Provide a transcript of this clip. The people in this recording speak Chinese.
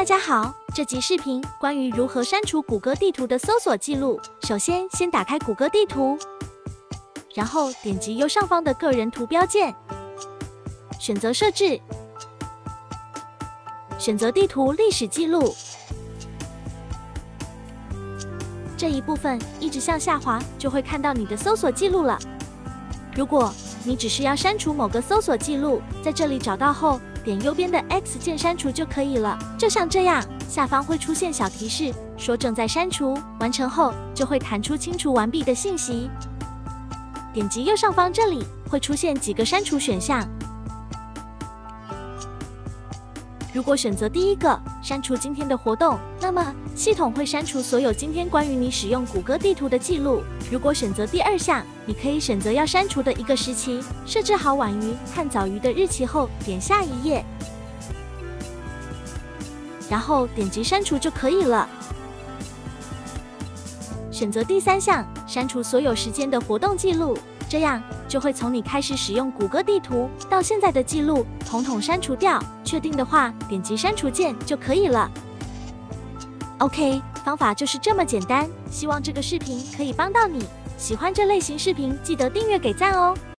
家好，这集视频关于如何删除谷歌地图的搜索记录。首先，先打开谷歌地图，然后点击右上方的个人图标键，选择设置，选择地图历史记录。这一部分一直向下滑，就会看到你的搜索记录了。如果你只是要删除某个搜索记录，在这里找到后，点右边的 X 键删除就可以了。就像这样，下方会出现小提示，说正在删除，完成后就会弹出清除完毕的信息。点击右上方这里，会出现几个删除选项。如果选择第一个，删除今天的活动，那么系统会删除所有今天关于你使用谷歌地图的记录。如果选择第二项，你可以选择要删除的一个时期，设置好晚于和早于的日期后，点下一页，然后点击删除就可以了。选择第三项，删除所有时间的活动记录，这样就会从你开始使用谷歌地图到现在的记录统统删除掉。确定的话，点击删除键就可以了。OK， 方法就是这么简单，希望这个视频可以帮到你。喜欢这类型视频，记得订阅给赞哦。